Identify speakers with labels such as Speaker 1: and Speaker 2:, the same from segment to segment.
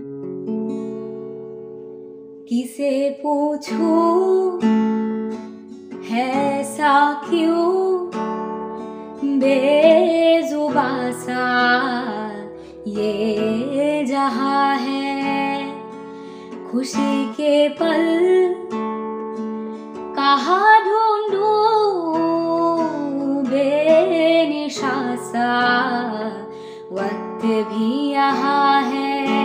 Speaker 1: किसे पूछूं ऐसा क्यों बेजुबां सा ये जहां है। खुशी के पल कहाँ ढूंढूं बेनिशां सा वक्त भी यहाँ है।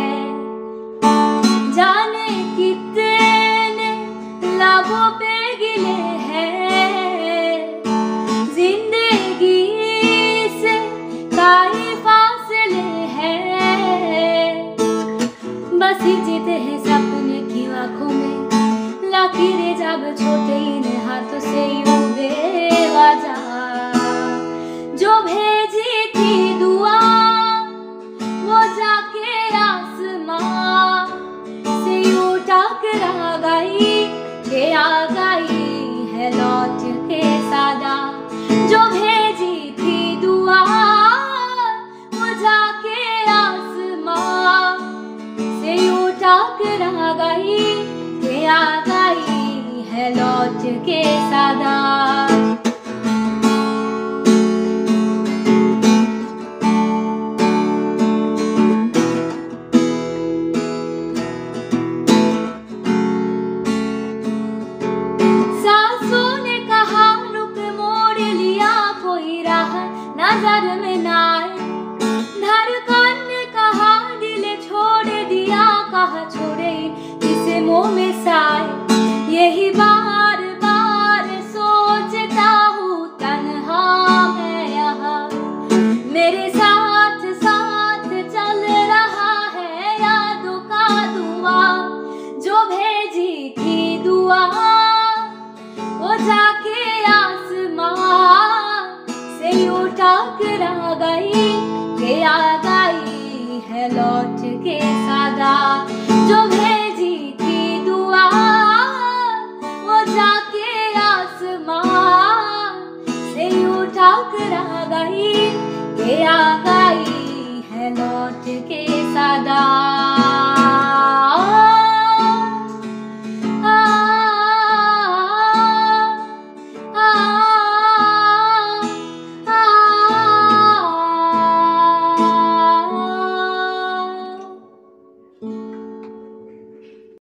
Speaker 1: जाने कितने लबों पे गिले हैं, जिंदगी से काई फासले हैं। बस जीते हैं सपने की आंखों में, लकीरें जब छोटे इन हाथों से यूं बेवजह जो भेजी थी दुआ वो जाके आसमां से यूं टकरा गई के आ गई है लौट के सादा। जो भेजी थी दुआ वो जाके आसमां से यूं टकरा गई के आ गई है लौट के सादा। नजर में ना आए धड़कन ने कहा, दिल छोड़ दिया कहा छोड़े किसे मुंह में साए। यही बार बार सोचता हूँ तन्हा मैं यहाँ, मेरे साथ साथ चल रहा है यादों का दुआ। जो भेजी थी दुआ वो जाके आसमां से यूं टकरा गई के आ गई है लौट के सादा। जो भेजी थी दुआ वो जाके आसमां से यूं टकरा गई के आ गई